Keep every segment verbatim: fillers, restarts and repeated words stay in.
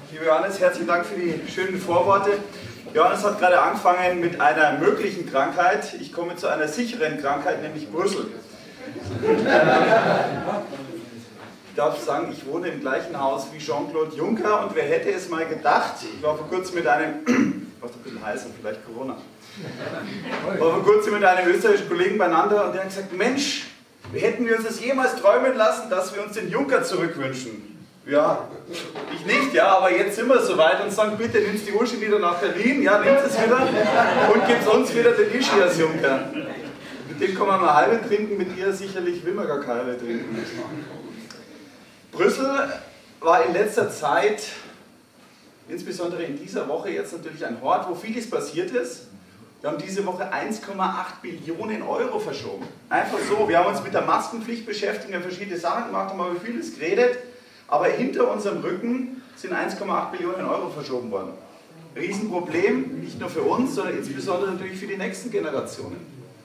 Lieber Johannes, herzlichen Dank für die schönen Vorworte. Johannes hat gerade angefangen mit einer möglichen Krankheit. Ich komme zu einer sicheren Krankheit, nämlich Brüssel. Ich darf sagen, ich wohne im gleichen Haus wie Jean-Claude Juncker und wer hätte es mal gedacht, ich war vor kurzem mit einem, ich war ein bisschen heißer, vielleicht Corona, ich war vor kurzem mit einem österreichischen Kollegen beieinander und der hat gesagt, Mensch, hätten wir uns das jemals träumen lassen, dass wir uns den Juncker zurückwünschen? Ja, ich nicht, ja, aber jetzt sind wir soweit und sagen, bitte nimmst die Uschi wieder nach Berlin, ja, nimmt es wieder und gibt uns wieder den Ischi als Juncker. Mit dem kann man mal halbe trinken, mit ihr sicherlich will man gar keine trinken. Brüssel war in letzter Zeit, insbesondere in dieser Woche, jetzt natürlich ein Hort, wo vieles passiert ist. Wir haben diese Woche eins Komma acht Billionen Euro verschoben. Einfach so, wir haben uns mit der Maskenpflicht beschäftigt, wir haben verschiedene Sachen gemacht, haben über vieles geredet. Aber hinter unserem Rücken sind eins Komma acht Billionen Euro verschoben worden. Riesenproblem, nicht nur für uns, sondern insbesondere natürlich für die nächsten Generationen.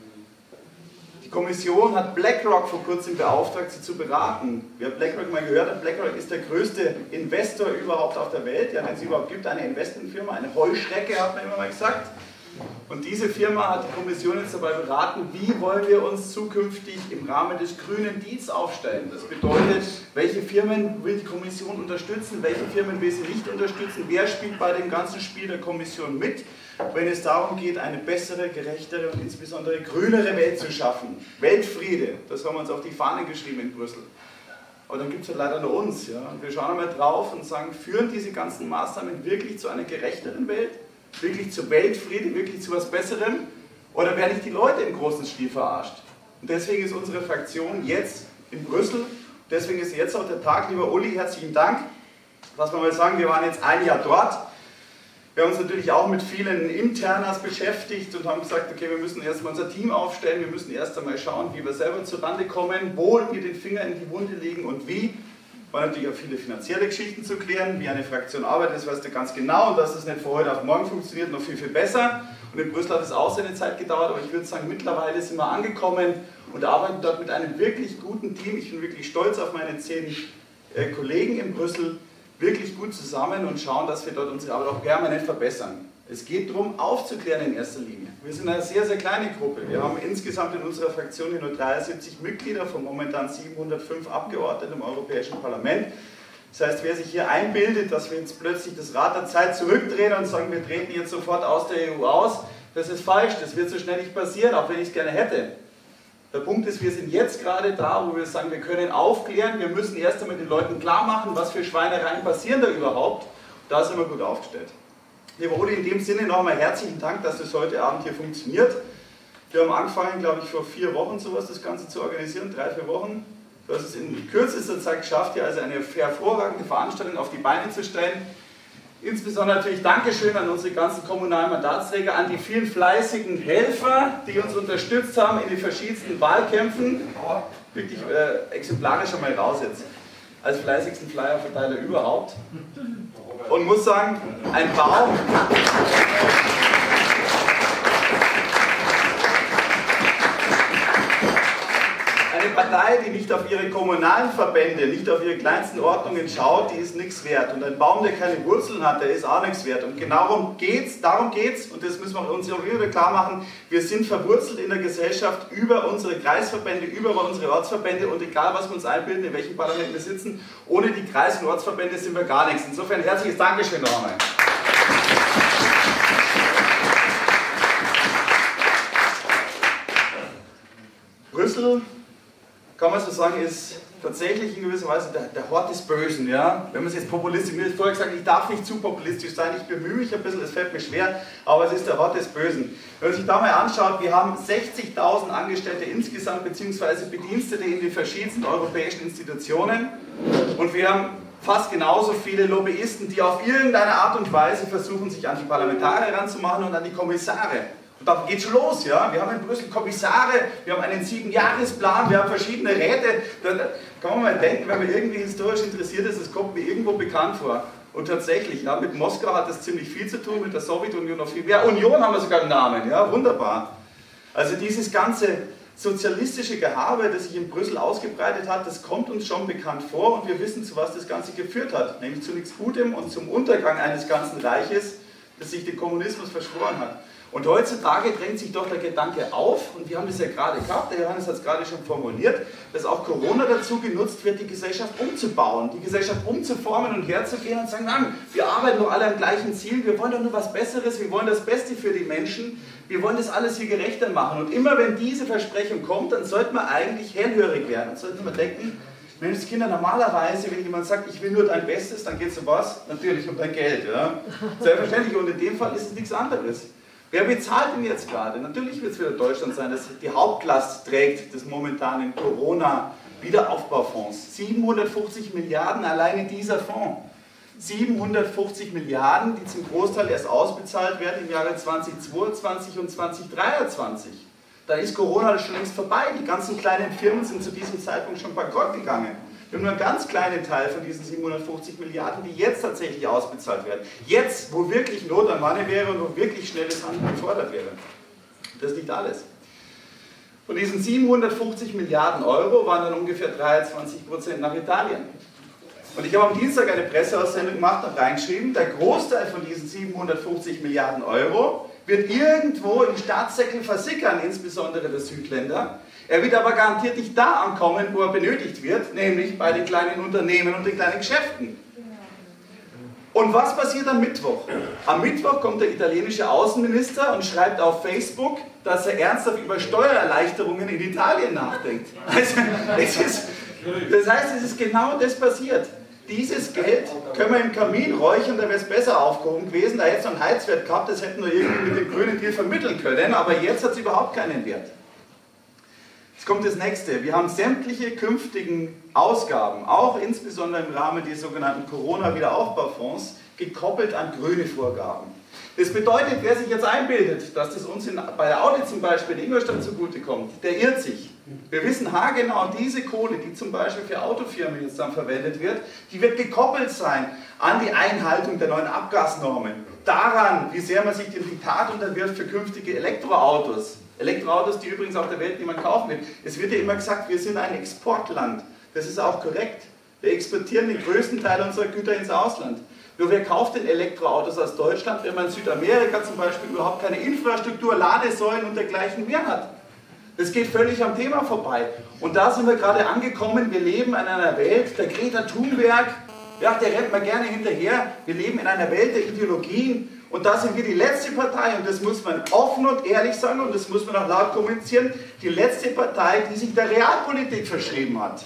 Die Kommission hat BlackRock vor kurzem beauftragt, sie zu beraten. Wer BlackRock mal gehört hat, BlackRock ist der größte Investor überhaupt auf der Welt, ja, wenn es überhaupt gibt, eine Investmentfirma, eine Heuschrecke, hat man immer mal gesagt. Und diese Firma hat die Kommission jetzt dabei beraten, wie wollen wir uns zukünftig im Rahmen des grünen Deals aufstellen. Das bedeutet, welche Firmen will die Kommission unterstützen, welche Firmen will sie nicht unterstützen, wer spielt bei dem ganzen Spiel der Kommission mit, wenn es darum geht, eine bessere, gerechtere und insbesondere grünere Welt zu schaffen. Weltfriede, das haben wir uns auf die Fahne geschrieben in Brüssel. Aber dann gibt es ja leider nur uns. Ja? Und wir schauen einmal drauf und sagen, führen diese ganzen Maßnahmen wirklich zu einer gerechteren Welt? Wirklich zu Weltfrieden, wirklich zu was Besserem? Oder werden nicht die Leute im großen Stil verarscht? Und deswegen ist unsere Fraktion jetzt in Brüssel, deswegen ist jetzt auch der Tag, lieber Uli, herzlichen Dank. Was man mal sagen, wir waren jetzt ein Jahr dort. Wir haben uns natürlich auch mit vielen Internas beschäftigt und haben gesagt, okay, wir müssen erstmal unser Team aufstellen, wir müssen erst einmal schauen, wie wir selber zurande kommen, wo wir den Finger in die Wunde legen und wie. War natürlich auch viele finanzielle Geschichten zu klären, wie eine Fraktion arbeitet, das weißt du ganz genau und dass es nicht von heute auf morgen funktioniert, noch viel, viel besser. Und in Brüssel hat es auch seine Zeit gedauert, aber ich würde sagen, mittlerweile sind wir angekommen und arbeiten dort mit einem wirklich guten Team. Ich bin wirklich stolz auf meine zehn äh, Kollegen in Brüssel, wirklich gut zusammen und schauen, dass wir dort unsere Arbeit auch permanent verbessern. Es geht darum, aufzuklären in erster Linie. Wir sind eine sehr, sehr kleine Gruppe. Wir haben insgesamt in unserer Fraktion hier nur dreiundsiebzig Mitglieder von momentan siebenhundertfünf Abgeordneten im Europäischen Parlament. Das heißt, wer sich hier einbildet, dass wir jetzt plötzlich das Rad der Zeit zurückdrehen und sagen, wir treten jetzt sofort aus der E U aus, das ist falsch. Das wird so schnell nicht passieren, auch wenn ich es gerne hätte. Der Punkt ist, wir sind jetzt gerade da, wo wir sagen, wir können aufklären, wir müssen erst einmal den Leuten klar machen, was für Schweinereien passieren da überhaupt. Da sind wir gut aufgestellt. Lieber Uli, in dem Sinne nochmal herzlichen Dank, dass das heute Abend hier funktioniert. Wir haben angefangen, glaube ich, vor vier Wochen sowas das Ganze zu organisieren, drei, vier Wochen. Du hast es in kürzester Zeit geschafft, hier also eine hervorragende Veranstaltung auf die Beine zu stellen. Insbesondere natürlich Dankeschön an unsere ganzen kommunalen Mandatsträger, an die vielen fleißigen Helfer, die uns unterstützt haben in den verschiedensten Wahlkämpfen. Wirklich äh, exemplarisch einmal raus jetzt, als fleißigsten Flyerverteiler überhaupt. Und muss sagen, ein Baum. Eine Partei, die nicht auf ihre kommunalen Verbände, nicht auf ihre kleinsten Ordnungen schaut, die ist nichts wert. Und ein Baum, der keine Wurzeln hat, der ist auch nichts wert. Und genau darum geht's, darum geht's, und das müssen wir uns auch wieder klar machen, wir sind verwurzelt in der Gesellschaft über unsere Kreisverbände, über unsere Ortsverbände, und egal was wir uns einbilden, in welchem Parlament wir sitzen, ohne die Kreis- und Ortsverbände sind wir gar nichts. Insofern herzliches Dankeschön noch einmal. Brüssel, kann man so sagen, ist tatsächlich in gewisser Weise der, der Hort des Bösen. Ja? Wenn man es jetzt populistisch, mir ist vorher gesagt, ich darf nicht zu populistisch sein, ich bemühe mich ein bisschen, es fällt mir schwer, aber es ist der Hort des Bösen. Wenn man sich da mal anschaut, wir haben sechzigtausend Angestellte insgesamt, beziehungsweise Bedienstete in den verschiedensten europäischen Institutionen, und wir haben fast genauso viele Lobbyisten, die auf irgendeine Art und Weise versuchen, sich an die Parlamentarier heranzumachen und an die Kommissare. Und da geht schon los, ja. Wir haben in Brüssel Kommissare, wir haben einen Siebenjahresplan, wir haben verschiedene Räte. Da, da kann man mal denken, wenn man irgendwie historisch interessiert ist, das kommt mir irgendwo bekannt vor. Und tatsächlich, ja, mit Moskau hat das ziemlich viel zu tun, mit der Sowjetunion noch viel mehr. Union haben wir sogar im Namen, ja, wunderbar. Also dieses ganze sozialistische Gehabe, das sich in Brüssel ausgebreitet hat, das kommt uns schon bekannt vor und wir wissen, zu was das Ganze geführt hat, nämlich zu nichts Gutem und zum Untergang eines ganzen Reiches, das sich den Kommunismus verschworen hat. Und heutzutage drängt sich doch der Gedanke auf, und wir haben das ja gerade gehabt, der Johannes hat es gerade schon formuliert, dass auch Corona dazu genutzt wird, die Gesellschaft umzubauen, die Gesellschaft umzuformen und herzugehen und sagen, nein, wir arbeiten doch alle am gleichen Ziel, wir wollen doch nur was Besseres, wir wollen das Beste für die Menschen, wir wollen das alles hier gerechter machen. Und immer wenn diese Versprechung kommt, dann sollte man eigentlich hellhörig werden, dann sollte man denken, Menschenskinder, normalerweise, wenn jemand sagt, ich will nur dein Bestes, dann geht es um was? Natürlich um dein Geld. Ja? Selbstverständlich, und in dem Fall ist es nichts anderes. Wer bezahlt denn jetzt gerade? Natürlich wird es wieder Deutschland sein, das die Hauptlast trägt des momentanen Corona-Wiederaufbaufonds. siebenhundertfünfzig Milliarden alleine dieser Fonds. siebenhundertfünfzig Milliarden, die zum Großteil erst ausbezahlt werden im Jahre zweitausendzweiundzwanzig und zweitausenddreiundzwanzig. Da ist Corona schon längst vorbei. Die ganzen kleinen Firmen sind zu diesem Zeitpunkt schon bankrott gegangen. Wir haben nur einen ganz kleinen Teil von diesen siebenhundertfünfzig Milliarden, die jetzt tatsächlich ausbezahlt werden. Jetzt, wo wirklich Not am Manne wäre und wo wirklich schnelles Handeln gefordert wäre. Das ist nicht alles. Von diesen siebenhundertfünfzig Milliarden Euro waren dann ungefähr dreiundzwanzig Prozent nach Italien. Und ich habe am Dienstag eine Presseaussendung gemacht und reingeschrieben, der Großteil von diesen siebenhundertfünfzig Milliarden Euro wird irgendwo im Staatssäckel versickern, insbesondere der Südländer. Er wird aber garantiert nicht da ankommen, wo er benötigt wird, nämlich bei den kleinen Unternehmen und den kleinen Geschäften. Und was passiert am Mittwoch? Am Mittwoch kommt der italienische Außenminister und schreibt auf Facebook, dass er ernsthaft über Steuererleichterungen in Italien nachdenkt. Also, es ist, das heißt, es ist genau das passiert. Dieses Geld können wir im Kamin räuchern, da wäre es besser aufgehoben gewesen. Da hätte es noch einen Heizwert gehabt, das hätten wir irgendwie mit dem grünen Deal vermitteln können, aber jetzt hat es überhaupt keinen Wert. Jetzt kommt das nächste. Wir haben sämtliche künftigen Ausgaben, auch insbesondere im Rahmen des sogenannten Corona-Wiederaufbaufonds, gekoppelt an grüne Vorgaben. Das bedeutet, wer sich jetzt einbildet, dass das uns in, bei der Audi zum Beispiel in Ingolstadt zugutekommt, der irrt sich. Wir wissen haargenau, diese Kohle, die zum Beispiel für Autofirmen jetzt dann verwendet wird, die wird gekoppelt sein an die Einhaltung der neuen Abgasnormen. Daran, wie sehr man sich dem Diktat unterwirft für künftige Elektroautos. Elektroautos, die übrigens auf der Welt niemand kaufen will. Es wird ja immer gesagt, wir sind ein Exportland. Das ist auch korrekt. Wir exportieren den größten Teil unserer Güter ins Ausland. Nur wer kauft denn Elektroautos aus Deutschland, wenn man in Südamerika zum Beispiel überhaupt keine Infrastruktur, Ladesäulen und dergleichen mehr hat? Das geht völlig am Thema vorbei. Und da sind wir gerade angekommen, wir leben in einer Welt, der Greta Thunberg, ja, der rennt mal gerne hinterher, wir leben in einer Welt der Ideologien und da sind wir die letzte Partei, und das muss man offen und ehrlich sagen und das muss man auch laut kommunizieren, die letzte Partei, die sich der Realpolitik verschrieben hat.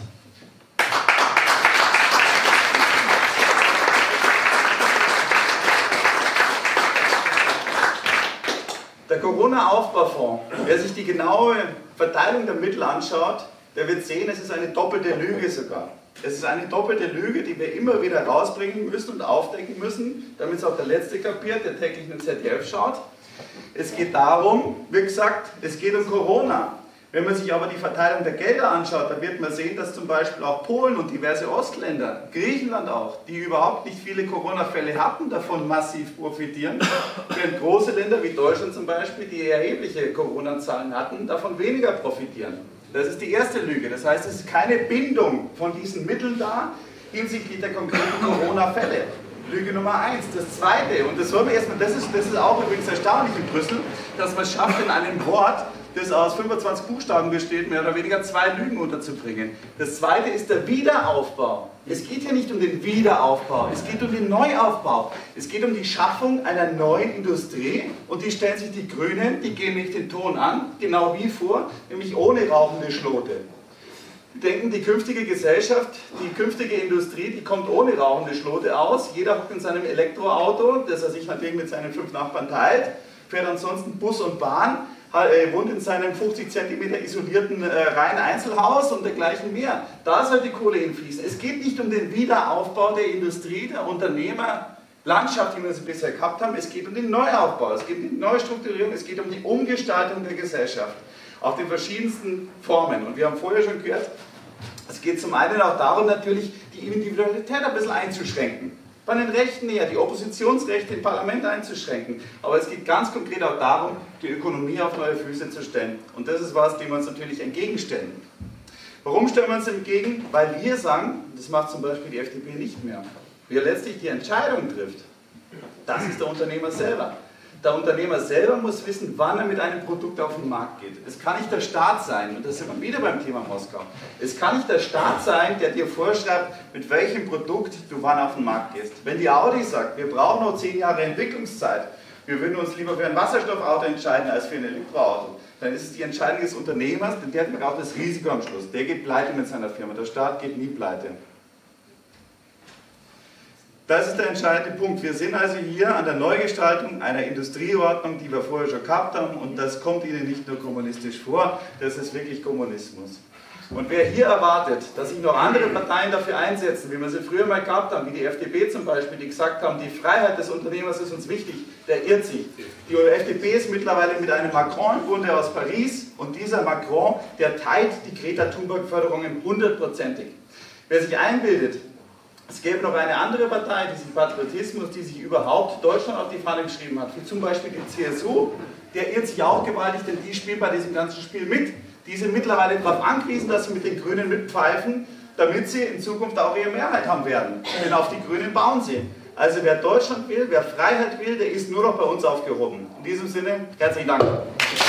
Der Corona-Aufbaufonds, wer sich die genaue Verteilung der Mittel anschaut, der wird sehen, es ist eine doppelte Lüge sogar. Es ist eine doppelte Lüge, die wir immer wieder rausbringen müssen und aufdecken müssen, damit es auch der Letzte kapiert, der täglich mit Z D F schaut. Es geht darum, wie gesagt, es geht um Corona. Wenn man sich aber die Verteilung der Gelder anschaut, dann wird man sehen, dass zum Beispiel auch Polen und diverse Ostländer, Griechenland auch, die überhaupt nicht viele Corona-Fälle hatten, davon massiv profitieren, während große Länder wie Deutschland zum Beispiel, die erhebliche Corona-Zahlen hatten, davon weniger profitieren. Das ist die erste Lüge. Das heißt, es ist keine Bindung von diesen Mitteln da hinsichtlich der konkreten Corona-Fälle. Lüge Nummer eins. Das zweite, und das wollen wir erstmal, das ist, das ist auch übrigens erstaunlich in Brüssel, dass man es schafft, in einem Wort, das aus fünfundzwanzig Buchstaben besteht, mehr oder weniger zwei Lügen unterzubringen. Das zweite ist der Wiederaufbau. Es geht hier nicht um den Wiederaufbau, es geht um den Neuaufbau. Es geht um die Schaffung einer neuen Industrie und die stellen sich die Grünen, die gehen nicht den Ton an, genau wie vor, nämlich ohne rauchende Schlote. Die denken, die künftige Gesellschaft, die künftige Industrie, die kommt ohne rauchende Schlote aus. Jeder hockt in seinem Elektroauto, das er sich natürlich mit seinen fünf Nachbarn teilt, fährt ansonsten Bus und Bahn, wohnt in seinem fünfzig Zentimeter isolierten äh, reinen Einzelhaus und dergleichen mehr. Da soll die Kohle hinfließen. Es geht nicht um den Wiederaufbau der Industrie, der Unternehmerlandschaft, wie wir sie bisher gehabt haben. Es geht um den Neuaufbau, es geht um die Neustrukturierung, es geht um die Umgestaltung der Gesellschaft. Auf den verschiedensten Formen. Und wir haben vorher schon gehört, es geht zum einen auch darum, natürlich die Individualität ein bisschen einzuschränken. bei den Rechten eher, die Oppositionsrechte im Parlament einzuschränken. Aber es geht ganz konkret auch darum, die Ökonomie auf neue Füße zu stellen. Und das ist was, dem wir uns natürlich entgegenstellen. Warum stellen wir uns entgegen? Weil wir sagen, das macht zum Beispiel die F D P nicht mehr, wer letztlich die Entscheidung trifft, das ist der Unternehmer selber. Der Unternehmer selber muss wissen, wann er mit einem Produkt auf den Markt geht. Es kann nicht der Staat sein, und da sind wir wieder beim Thema Moskau, es kann nicht der Staat sein, der dir vorschreibt, mit welchem Produkt du wann auf den Markt gehst. Wenn die Audi sagt, wir brauchen noch zehn Jahre Entwicklungszeit, wir würden uns lieber für ein Wasserstoffauto entscheiden als für ein Elektroauto, dann ist es die Entscheidung des Unternehmers, denn der hat auch das Risiko am Schluss. Der geht pleite mit seiner Firma, der Staat geht nie pleite. Das ist der entscheidende Punkt. Wir sind also hier an der Neugestaltung einer Industrieordnung, die wir vorher schon gehabt haben, und das kommt Ihnen nicht nur kommunistisch vor, das ist wirklich Kommunismus. Und wer hier erwartet, dass sich noch andere Parteien dafür einsetzen, wie wir sie früher mal gehabt haben, wie die F D P zum Beispiel, die gesagt haben, die Freiheit des Unternehmers ist uns wichtig, der irrt sich. Die F D P ist mittlerweile mit einem Macron im Bunde aus Paris, und dieser Macron, der teilt die Greta Thunberg-Förderungen hundertprozentig. Wer sich einbildet, es gäbe noch eine andere Partei, diesen Patriotismus, die sich überhaupt Deutschland auf die Fahne geschrieben hat, wie zum Beispiel die C S U, der irrt sich auch gewaltig, denn die spielt bei diesem ganzen Spiel mit. Die sind mittlerweile darauf angewiesen, dass sie mit den Grünen mitpfeifen, damit sie in Zukunft auch ihre Mehrheit haben werden. Denn auf die Grünen bauen sie. Also wer Deutschland will, wer Freiheit will, der ist nur noch bei uns aufgehoben. In diesem Sinne, herzlichen Dank.